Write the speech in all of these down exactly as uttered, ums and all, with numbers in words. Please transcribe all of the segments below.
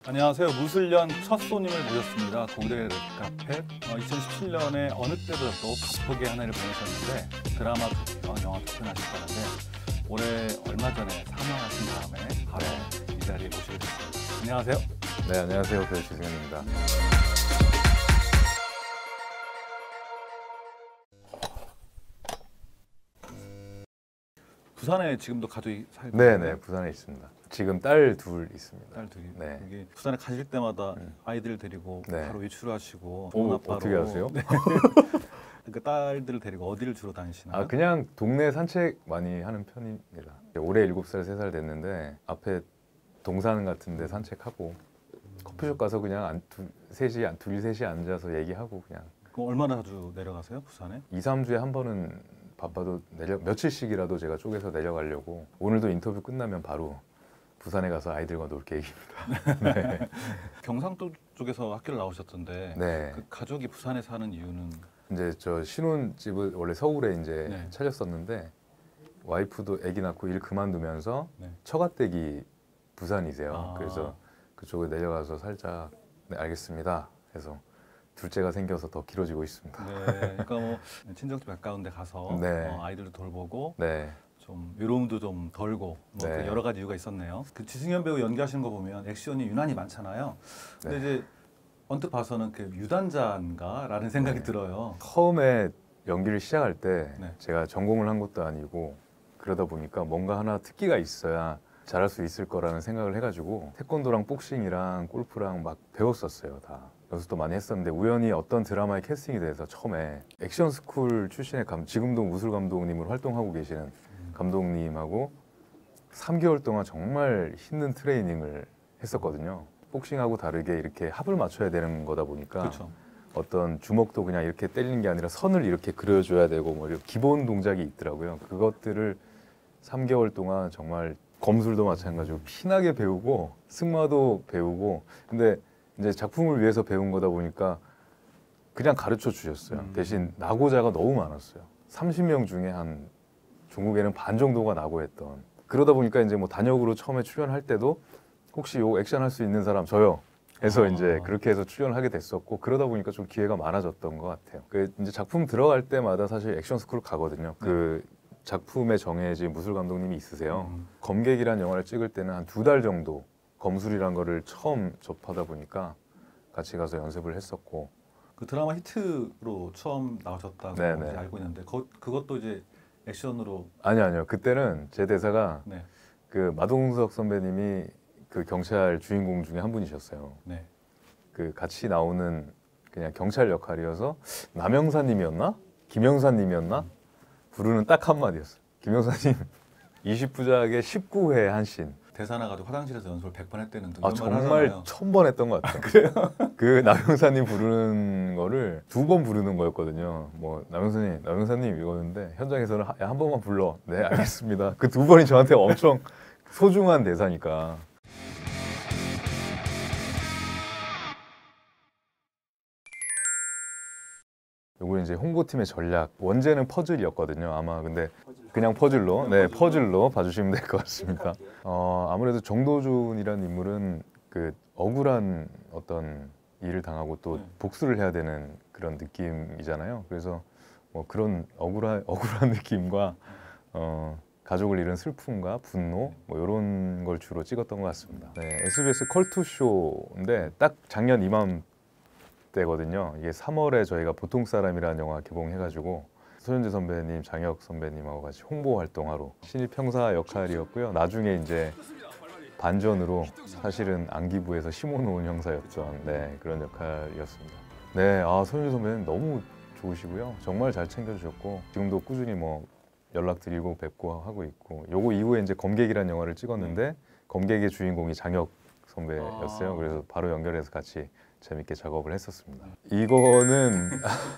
안녕하세요. 무술년 첫 손님을 모셨습니다. 고대 랩카펫. 어, 이천십칠 년에 어느 때보다도 바쁘게 한 해를 보내셨는데 드라마 도표, 영화 도표는 하셨다는데 올해 얼마 전에 사망하신 다음에 바로 이 자리에 모시게 됐습니다. 안녕하세요. 네, 안녕하세요. 배우 주승현입니다. 부산에 지금도 가족이 살고 네, 있나요? 네, 부산에 있습니다. 지금 딸 둘 있습니다. 딸 둘이. 네. 여기 부산에 가실 때마다 음. 아이들 데리고 네. 바로 외출하시고 오, 좋은 아빠로. 어떻게 아세요? 네. 그 딸들을 데리고 어디를 주로 다니시나요? 아, 그냥 동네 산책 많이 하는 편입니다. 올해 일곱 살, 세 살 됐는데 앞에 동산 같은 데 산책하고 커피숍 가서 그냥 안, 두, 셋이, 안- 둘, 셋이 앉아서 얘기하고 그냥 그럼 얼마나 자주 내려가세요? 부산에? 이, 삼 주에 한 번은 바빠도 내려, 며칠씩이라도 제가 쪼개서 내려가려고 오늘도 인터뷰 끝나면 바로 부산에 가서 아이들과 놀 계획입니다. 네. 경상도 쪽에서 학교를 나오셨던데 네. 그 가족이 부산에 사는 이유는 이제 저 신혼집을 원래 서울에 이제 네. 차렸었는데 와이프도 아기 낳고 일 그만두면서 네. 처가댁이 부산이세요. 아. 그래서 그쪽에 내려가서 살짝 네, 알겠습니다. 해서 둘째가 생겨서 더 길어지고 있습니다. 네, 그러니까 뭐 친정집 가까운 데 가서 네. 어, 아이들도 돌보고 네, 좀 외로움도 좀 덜고 뭐 네. 그 여러 가지 이유가 있었네요. 그 지승현 배우 연기하시는 거 보면 액션이 유난히 많잖아요. 근데 네. 이제 언뜻 봐서는 그 유단자인가라는 생각이 네. 들어요. 처음에 연기를 시작할 때 네. 제가 전공을 한 것도 아니고 그러다 보니까 뭔가 하나 특기가 있어야 잘할 수 있을 거라는 생각을 해가지고 태권도랑 복싱이랑 골프랑 막 배웠었어요. 다 연습도 많이 했었는데 우연히 어떤 드라마에 캐스팅이 돼서 처음에 액션 스쿨 출신의 감, 지금도 무술 감독님으로 활동하고 계시는 감독님하고 삼 개월 동안 정말 힘든 트레이닝을 했었거든요. 복싱하고 다르게 이렇게 합을 맞춰야 되는 거다 보니까 그렇죠. 어떤 주먹도 그냥 이렇게 때리는 게 아니라 선을 이렇게 그려줘야 되고 뭐 이런 기본 동작이 있더라고요. 그것들을 삼 개월 동안 정말 검술도 마찬가지고 피나게 배우고 승마도 배우고 근데 이제 작품을 위해서 배운 거다 보니까 그냥 가르쳐 주셨어요. 음. 대신 나고자가 너무 많았어요. 삼십 명 중에 한 중국에는 반 정도가 나고했던 그러다 보니까 이제 뭐 단역으로 처음에 출연할 때도 혹시 요 액션 할 수 있는 사람 저요. 해서 아. 이제 그렇게 해서 출연을 하게 됐었고 그러다 보니까 좀 기회가 많아졌던 것 같아요. 그 이제 작품 들어갈 때마다 사실 액션 스쿨 가거든요. 네. 그 작품에 정해진 무술 감독님이 있으세요. 음. 검객이란 영화를 찍을 때는 한 두 달 정도 검술이란 거를 처음 접하다 보니까 같이 가서 연습을 했었고 그 드라마 히트로 처음 나오셨다고 네네. 이제 알고 있는데 거, 그것도 이제 액션으로 아니 아니요 그때는 제 대사가 네, 그 마동석 선배님이 그 경찰 주인공 중에 한 분이셨어요. 네. 그 같이 나오는 그냥 경찰 역할이어서 남영사님이었나? 김영사님이었나? 부르는 딱 한마디였어요. 김영사님 이십 부작의 십구 회 한 씬. 대사 나가지고 화장실에서 연습을 백 번 했다는 아 정말 천 번 했던 것 같아요. 그래요? 그 남영사님 부르는 거를 두 번 부르는 거였거든요. 뭐 남영사님, 남영사님 이거였는데 현장에서는 하- 야, 한 번만 불러. 네 알겠습니다. 그 두 번이 저한테 엄청 소중한 대사니까. 요거 이제 홍보팀의 전략. 원제는 퍼즐이었거든요. 아마 근데 그냥 퍼즐로, 네 퍼즐로 봐주시면 될 것 같습니다. 어, 아무래도 정도준이라는 인물은 그 억울한 어떤 일을 당하고 또 네. 복수를 해야 되는 그런 느낌이잖아요. 그래서 뭐 그런 억울한 억울한 느낌과 어, 가족을 잃은 슬픔과 분노 뭐 이런 걸 주로 찍었던 것 같습니다. 네, 에스비에스 컬투쇼인데 딱 작년 이맘때거든요. 이게 삼월에 저희가 보통 사람이라는 영화 개봉해가지고 소현재 선배님, 장혁 선배님하고 같이 홍보 활동하러 신입 형사 역할이었고요. 나중에 이제 반전으로 사실은 안기부에서 심호노은 형사였던 네, 그런 역할이었습니다. 네, 아 소현재 선배님 너무 좋으시고요. 정말 잘 챙겨주셨고 지금도 꾸준히 뭐 연락드리고 뵙고 하고 있고 요거 이후에 이제 검객이라는 영화를 찍었는데 검객의 주인공이 장혁 선배였어요. 아. 그래서 바로 연결해서 같이 재밌게 작업을 했었습니다. 이거는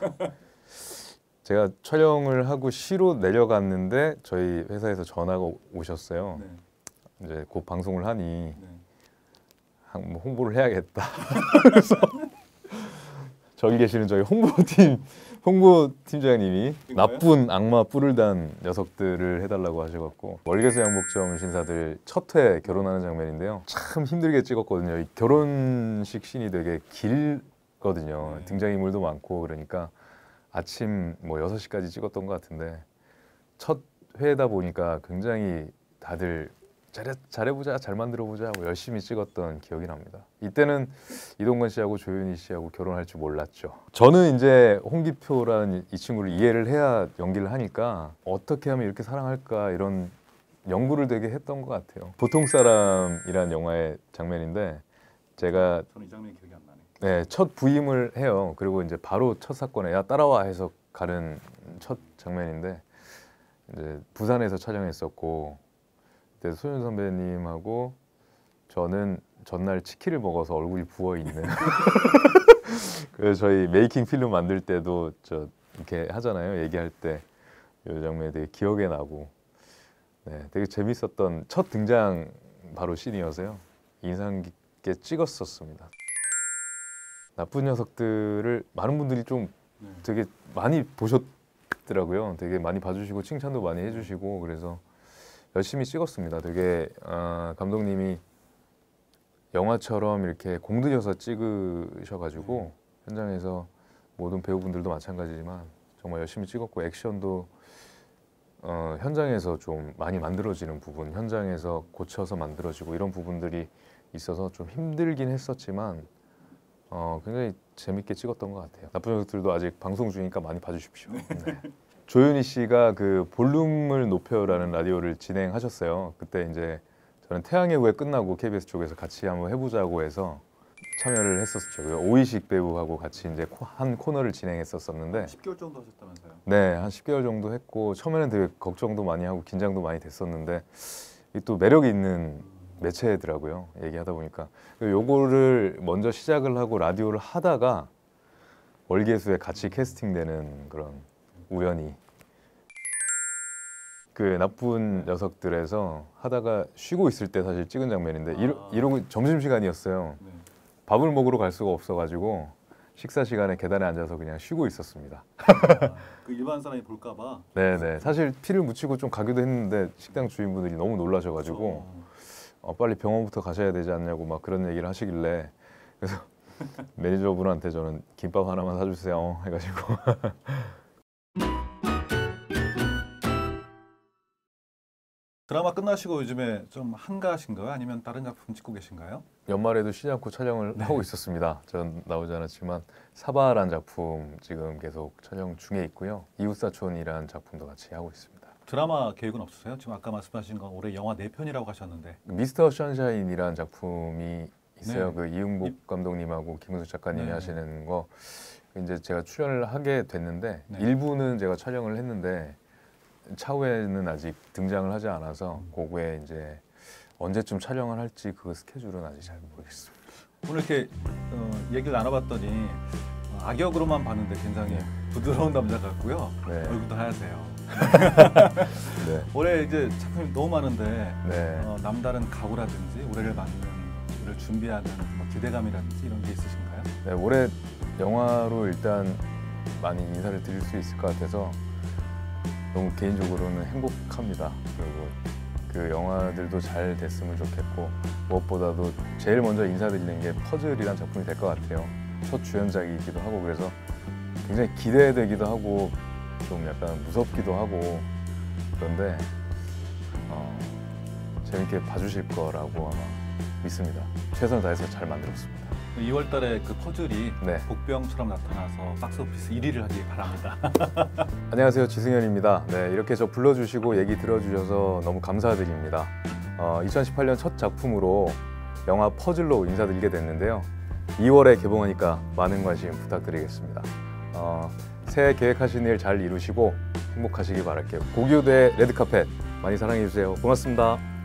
제가 촬영을 하고 시로 내려갔는데 저희 회사에서 전화가 오셨어요. 네. 이제 곧 방송을 하니 네. 한- 뭐 홍보를 해야겠다. 그래서 저기 계시는 저희 홍보팀 홍보팀장님이 나쁜 악마 뿔을 단 녀석들을 해달라고 하셔갖고 월계수 양복점 신사들 첫 회 결혼하는 장면인데요. 참 힘들게 찍었거든요. 이 결혼식 씬이 되게 길거든요. 네. 등장인물도 많고 그러니까 아침 뭐 여섯 시까지 찍었던 것 같은데 첫 회다 보니까 굉장히 다들 잘해, 잘해보자, 잘 만들어보자 하고 열심히 찍었던 기억이 납니다. 이때는 이동건 씨하고 조윤희 씨하고 결혼할 줄 몰랐죠. 저는 이제 홍기표라는 이 친구를 이해를 해야 연기를 하니까 어떻게 하면 이렇게 사랑할까 이런 연구를 되게 했던 것 같아요. 보통 사람이란 영화의 장면인데 제가 저는 이 장면이 기억이 안 나네. 네, 첫 부임을 해요. 그리고 이제 바로 첫 사건에 야 따라와 해서 가는 첫 장면인데 이제 부산에서 촬영했었고 그때 소윤 선배님하고 저는 전날 치킨을 먹어서 얼굴이 부어 있는. 그래서 저희 메이킹 필름 만들 때도 저 이렇게 하잖아요. 얘기할 때 이 장면이 되게 기억에 나고, 네, 되게 재밌었던 첫 등장 바로 씬이어서요. 인상 깊게 찍었었습니다. 나쁜 녀석들을 많은 분들이 좀 네. 되게 많이 보셨더라고요. 되게 많이 봐주시고 칭찬도 많이 해주시고 그래서 열심히 찍었습니다. 되게 어, 감독님이 영화처럼 이렇게 공들여서 찍으셔가지고 네. 현장에서 모든 배우분들도 마찬가지지만 정말 열심히 찍었고 액션도 어, 현장에서 좀 많이 만들어지는 부분, 현장에서 고쳐서 만들어지고 이런 부분들이 있어서 좀 힘들긴 했었지만 어, 굉장히 재밌게 찍었던 것 같아요. 나쁜 녀석들도 아직 방송 중이니까 많이 봐주십시오. 네. 조윤희 씨가 그 볼륨을 높여라는 라디오를 진행하셨어요. 그때 이제 저는 태양의 후예 끝나고 케이비에스 쪽에서 같이 한번 해보자고 해서 참여를 했었죠. 오이식 배우하고 같이 이제 한 코너를 진행했었었는데 십 개월 정도 하셨다면서요? 네, 한 십 개월 정도 했고 처음에는 되게 걱정도 많이 하고 긴장도 많이 됐었는데 이 또 매력이 있는 매체더라고요. 얘기하다 보니까 요거를 먼저 시작을 하고 라디오를 하다가 월계수에 같이 캐스팅되는 그런 우연히 그 나쁜 녀석들에서 하다가 쉬고 있을 때 사실 찍은 장면인데 이러, 아. 이러고 점심시간이었어요. 네. 밥을 먹으러 갈 수가 없어가지고 식사 시간에 계단에 앉아서 그냥 쉬고 있었습니다. 아, 그 일반 사람이 볼까봐. 네네. 사실 피를 묻히고 좀 가기도 했는데 식당 주인분들이 너무 놀라셔가지고 어, 빨리 병원부터 가셔야 되지 않냐고 막 그런 얘기를 하시길래 그래서 매니저분한테 저는 김밥 하나만 사주세요 해가지고 드라마 끝나시고 요즘에 좀 한가하신가요? 아니면 다른 작품 찍고 계신가요? 연말에도 쉬지 않고 촬영을 네. 하고 있었습니다. 전 나오지 않았지만 사바라는 작품 지금 계속 촬영 중에 있고요. 이웃사촌이라는 작품도 같이 하고 있습니다. 드라마 계획은 없으세요? 지금 아까 말씀하신 건 올해 영화 네 편이라고 하셨는데. 미스터 션샤인이라는 작품이 있어요. 네. 그 이응복 감독님하고 김은숙 작가님이 네. 하시는 거 이제 제가 출연을 하게 됐는데 네. 일부는 제가 촬영을 했는데 차후에는 아직 등장을 하지 않아서 음. 그거에 이제 언제쯤 촬영을 할지 그 스케줄은 아직 잘 모르겠습니다. 오늘 이렇게 어, 얘기를 나눠봤더니 어, 악역으로만 봤는데 굉장히 네. 부드러운 남자 같고요. 네. 얼굴도 하얗세요. 네. 올해 이제 작품이 너무 많은데 네. 어, 남다른 각오라든지 올해를 맞는 를 준비하는 뭐 기대감이라든지 이런 게 있으신가요? 네, 올해 영화로 일단 많이 인사를 드릴 수 있을 것 같아서 너무 개인적으로는 행복합니다. 그리고 그 영화들도 잘 됐으면 좋겠고 무엇보다도 제일 먼저 인사드리는 게 퍼즐이란 작품이 될 것 같아요. 첫 주연작이기도 하고 그래서 굉장히 기대되기도 하고 좀 약간 무섭기도 하고 그런데 어, 재밌게 봐주실 거라고 아마 믿습니다. 최선을 다해서 잘 만들었습니다. 이월 달에 그 퍼즐이 네. 복병처럼 나타나서 박스오피스 일 위를 하길 바랍니다. 안녕하세요, 지승현입니다. 네, 이렇게 저 불러주시고 얘기 들어주셔서 너무 감사드립니다. 어, 이천십팔 년 첫 작품으로 영화 퍼즐로 인사드리게 됐는데요. 이월에 개봉하니까 많은 관심 부탁드리겠습니다. 어, 새해 계획하신 일 잘 이루시고 행복하시길 바랄게요. 고교대 레드카펫 많이 사랑해주세요. 고맙습니다.